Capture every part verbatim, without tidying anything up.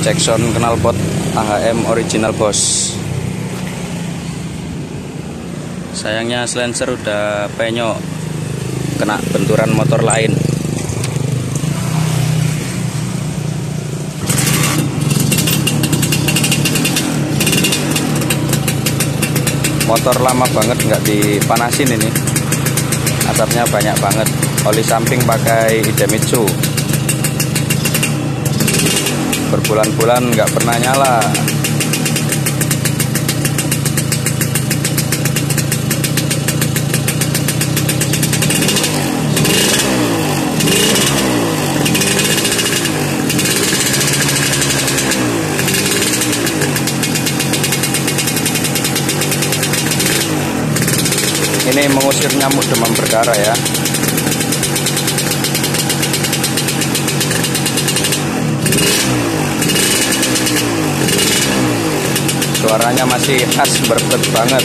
cek sound knalpot A H M original bos. Sayangnya silencer udah penyok, kena benturan motor lain. Motor lama banget nggak dipanasin ini, asapnya banyak banget. Oli samping pakai Idemitsu, berbulan-bulan nggak pernah nyala. Ini mengusir nyamuk demam berdarah ya. Suaranya masih khas berbet banget.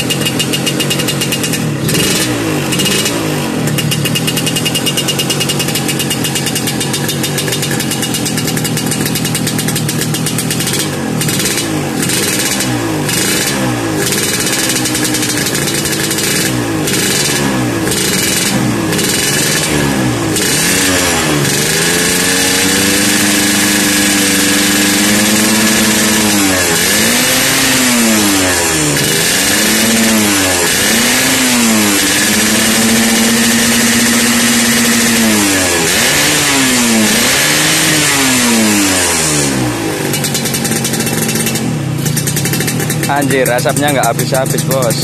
Anjir, asapnya nggak habis-habis bos.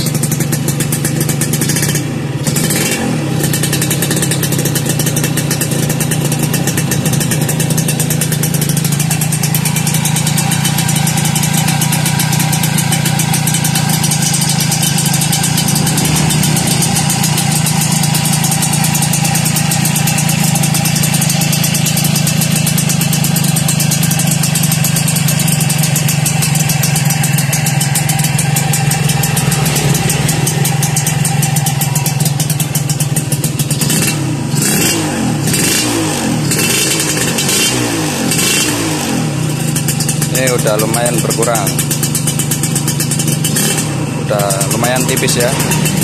Ini udah lumayan berkurang, udah lumayan tipis ya.